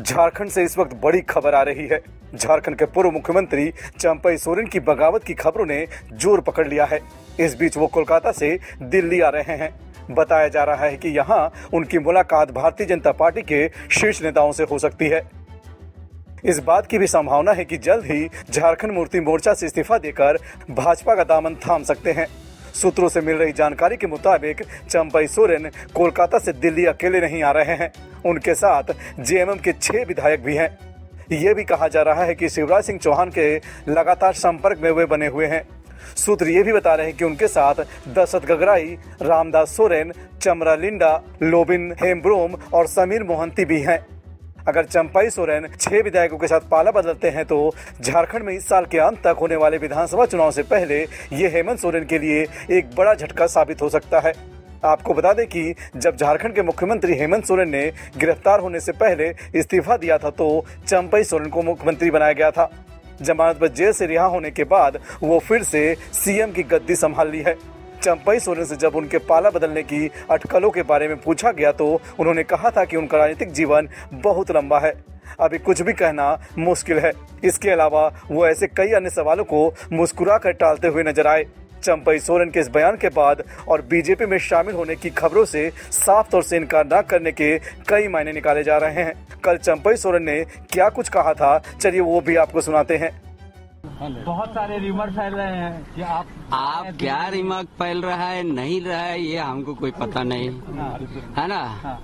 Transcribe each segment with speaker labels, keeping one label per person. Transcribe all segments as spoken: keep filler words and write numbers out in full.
Speaker 1: झारखंड से इस वक्त बड़ी खबर आ रही है। झारखंड के पूर्व मुख्यमंत्री चंपई सोरेन की बगावत की खबरों ने जोर पकड़ लिया है। इस बीच वो कोलकाता से दिल्ली आ रहे हैं। बताया जा रहा है कि यहाँ उनकी मुलाकात भारतीय जनता पार्टी के शीर्ष नेताओं से हो सकती है। इस बात की भी संभावना है कि जल्द ही झारखंड मुक्ति मोर्चा से इस्तीफा देकर भाजपा का दामन थाम सकते हैं। सूत्रों से मिल रही जानकारी के मुताबिक चंपई सोरेन कोलकाता से दिल्ली अकेले नहीं आ रहे हैं। उनके साथ जेएमएम के छह विधायक भी हैं। ये भी कहा जा रहा है कि शिवराज सिंह चौहान के लगातार संपर्क में वे बने हुए हैं। सूत्र ये भी बता रहे हैं कि उनके साथ दशरथ गगराई, रामदास सोरेन, चमरा लिंडा, लोबिन हेम्ब्रोम और समीर मोहंती भी हैं। अगर चंपई सोरेन छह विधायकों के साथ पाला बदलते हैं तो झारखंड में इस साल के अंत तक होने वाले विधानसभा चुनाव से पहले ये हेमंत सोरेन के लिए एक बड़ा झटका साबित हो सकता है। आपको बता दें कि जब झारखंड के मुख्यमंत्री हेमंत सोरेन ने गिरफ्तार होने से पहले इस्तीफा दिया था तो चंपई सोरेन को मुख्यमंत्री बनाया गया था। जमानत पर जेल से रिहा होने के बाद वो फिर से सीएम की गद्दी संभाल ली है। चंपई सोरेन से जब उनके पाला बदलने की अटकलों के बारे में पूछा गया तो उन्होंने कहा था कि उनका राजनीतिक जीवन बहुत लंबा है, अभी कुछ भी कहना मुश्किल है। इसके अलावा वो ऐसे कई अन्य सवालों को मुस्कुरा कर टालते हुए नजर आए। चंपई सोरेन के इस बयान के बाद और बीजेपी में शामिल होने की खबरों से साफ तौर से इनकार न करने के कई मायने निकाले जा रहे हैं। कल चंपई सोरेन ने क्या कुछ कहा था, चलिए वो भी आपको सुनाते हैं।
Speaker 2: बहुत सारे रिमर फैल रहे हैं कि आप
Speaker 3: आप क्या रिमर फैल रहा है नहीं रहा है ये हमको कोई पता नहीं है ना। हाँ।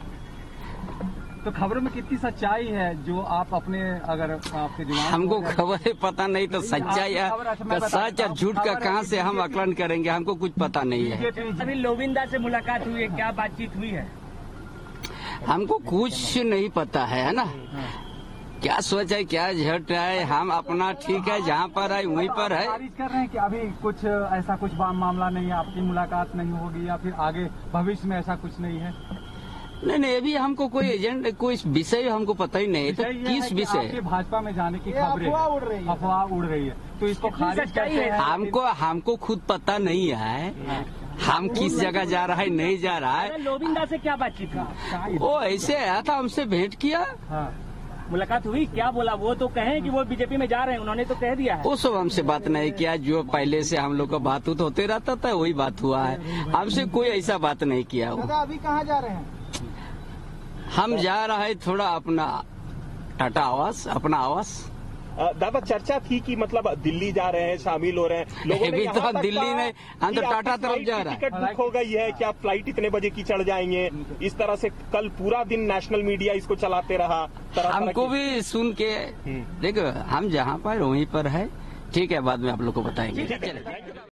Speaker 2: तो खबरों में कितनी सच्चाई है जो आप अपने अगर आपके दिमाग
Speaker 3: हमको खबर पता नहीं तो सच्चाई है तो सच और झूठ का कहाँ से हम आकलन करेंगे, हमको कुछ पता नहीं है।
Speaker 4: अभी लोबिंदा से मुलाकात हुई है, क्या बातचीत हुई है?
Speaker 3: हमको कुछ नहीं पता है, है ना। क्या सोच है क्या झट है, हम अपना ठीक है जहाँ पर है वहीं पर है।
Speaker 2: खारिज कर रहे हैं कि अभी कुछ ऐसा कुछ मामला नहीं है, आपकी मुलाकात नहीं होगी या फिर आगे भविष्य में ऐसा कुछ नहीं है?
Speaker 3: नहीं नहीं अभी हमको कोई एजेंट कोई विषय हमको पता ही नहीं। तो किस विषय?
Speaker 2: भाजपा में जाने की खबरें अफवाह उड़ रही है तो इसको खारिज करते हैं।
Speaker 3: हमको हमको खुद पता नहीं है हम किस जगह जा रहा है नहीं जा रहा है।
Speaker 4: लोबिंदा से क्या बातचीत हुई?
Speaker 3: वो ऐसे आया था, हमसे भेंट किया,
Speaker 4: मुलाकात हुई, क्या बोला? वो तो कहें कि वो बीजेपी में जा रहे हैं, उन्होंने तो कह दिया है।
Speaker 3: वो सब हमसे बात नहीं किया, जो पहले से हम लोग का बात होते रहता था वही बात हुआ है। हमसे कोई ऐसा बात नहीं किया।
Speaker 2: अभी कहाँ जा रहे हैं?
Speaker 3: हम जा रहे हैं थोड़ा अपना टाटा आवास, अपना आवास।
Speaker 5: दादा चर्चा थी कि मतलब दिल्ली जा रहे हैं, शामिल हो रहे हैं लोगों ने।
Speaker 3: तो दिल्ली में हम तो टाटा तरफ जा रहे हैं।
Speaker 5: टिकट बुक हो गई है, क्या फ्लाइट इतने बजे की चढ़ जाएंगे? इस तरह से कल पूरा दिन नेशनल मीडिया इसको चलाते रहा।
Speaker 3: हमको भी सुन के देखो हम जहाँ पर वहीं पर है। ठीक है, बाद में आप लोग को बताएंगे।